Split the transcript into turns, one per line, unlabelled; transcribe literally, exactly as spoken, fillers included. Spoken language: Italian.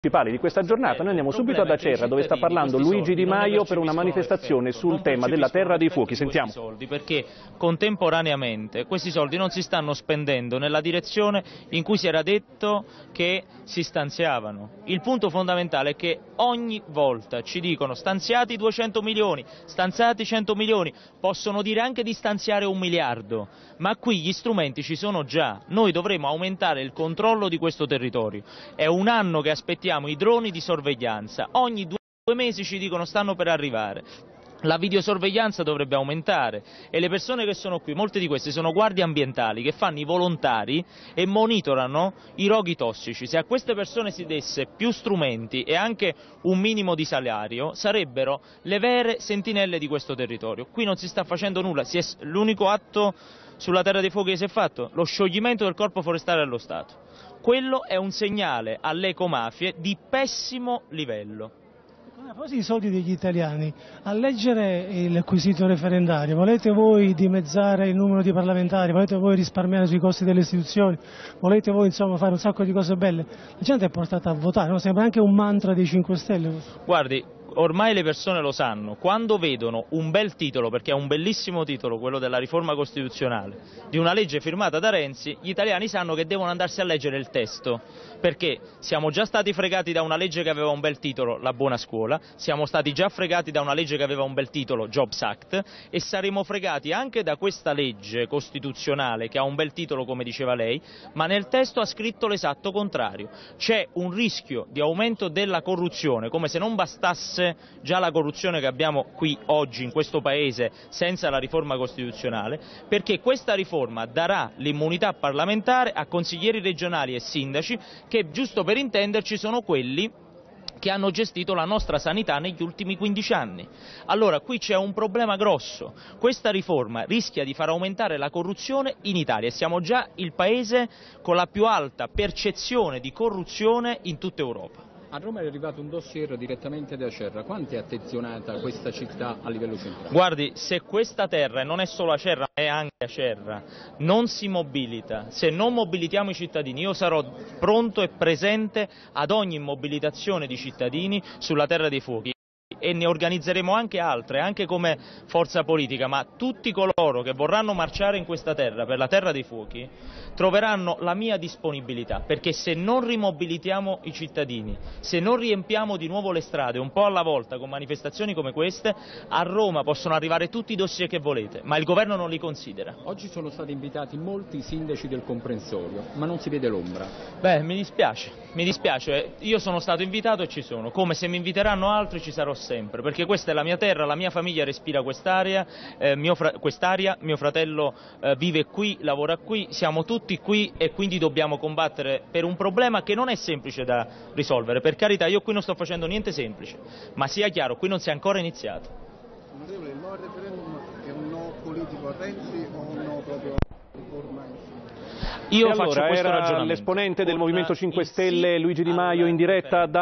principali di questa giornata. Noi andiamo subito ad Acerra, dove sta parlando Luigi Di Maio per una manifestazione sul tema della terra dei fuochi. Sentiamo.
Soldi perché contemporaneamente questi soldi non si stanno spendendo nella direzione in cui si era detto che si stanziavano. Il punto fondamentale è che ogni volta ci dicono stanziati duecento milioni, stanziati cento milioni, possono dire anche di stanziare un miliardo, ma qui gli strumenti ci sono già. Noi dovremo aumentare il controllo di questo territorio. È un anno che aspettiamo i droni di sorveglianza, ogni due mesi ci dicono stanno per arrivare. La videosorveglianza dovrebbe aumentare e le persone che sono qui, molte di queste sono guardie ambientali che fanno i volontari e monitorano i roghi tossici. Se a queste persone si desse più strumenti e anche un minimo di salario, sarebbero le vere sentinelle di questo territorio. Qui non si sta facendo nulla, l'unico atto sulla terra dei fuochi che si è fatto, lo scioglimento del corpo forestale dello Stato. Quello è un segnale alle ecomafie di pessimo livello.
A proposito dei soldi degli italiani, a leggere il quesito referendario, volete voi dimezzare il numero di parlamentari, volete voi risparmiare sui costi delle istituzioni, volete voi insomma fare un sacco di cose belle, la gente è portata a votare, no? Sembra anche un mantra dei cinque Stelle.
Guardi, ormai le persone lo sanno, quando vedono un bel titolo, perché è un bellissimo titolo, quello della riforma costituzionale, di una legge firmata da Renzi, gli italiani sanno che devono andarsi a leggere il testo, perché siamo già stati fregati da una legge che aveva un bel titolo, la buona scuola, siamo stati già fregati da una legge che aveva un bel titolo, Jobs Act, e saremo fregati anche da questa legge costituzionale che ha un bel titolo come diceva lei, ma nel testo ha scritto l'esatto contrario. C'è un rischio di aumento della corruzione, come se non bastasse già la corruzione che abbiamo qui oggi in questo Paese senza la riforma costituzionale, perché questa riforma darà l'immunità parlamentare a consiglieri regionali e sindaci che, giusto per intenderci, sono quelli che hanno gestito la nostra sanità negli ultimi quindici anni. Allora qui c'è un problema grosso, questa riforma rischia di far aumentare la corruzione in Italia e siamo già il Paese con la più alta percezione di corruzione in tutta Europa.
A Roma è arrivato un dossier direttamente da Acerra, quanto è attenzionata questa città a livello centrale?
Guardi, se questa terra, e non è solo Acerra, è anche Acerra, non si mobilita, se non mobilitiamo i cittadini, io sarò pronto e presente ad ogni mobilitazione di cittadini sulla terra dei fuochi. E ne organizzeremo anche altre, anche come forza politica, ma tutti coloro che vorranno marciare in questa terra, per la terra dei fuochi, troveranno la mia disponibilità, perché se non rimobilitiamo i cittadini, se non riempiamo di nuovo le strade un po' alla volta con manifestazioni come queste, a Roma possono arrivare tutti i dossier che volete, ma il governo non li considera.
Oggi sono stati invitati molti sindaci del comprensorio, ma non si vede l'ombra.
Beh, mi dispiace, mi dispiace, io sono stato invitato e ci sono, come se mi inviteranno altri ci sarò sempre, perché questa è la mia terra, la mia famiglia respira quest'aria, eh, mio, quest'aria, mio fratello eh, vive qui, lavora qui, siamo tutti qui e quindi dobbiamo combattere per un problema che non è semplice da risolvere. Per carità, io qui non sto facendo niente semplice, ma sia chiaro, qui non si è ancora iniziato.
Onorevole, il no al referendum è un no politico a Renzi o un no proprio riforma?
Io e faccio allora, questo era l'esponente del Movimento cinque Stelle Luigi Di Maio in diretta da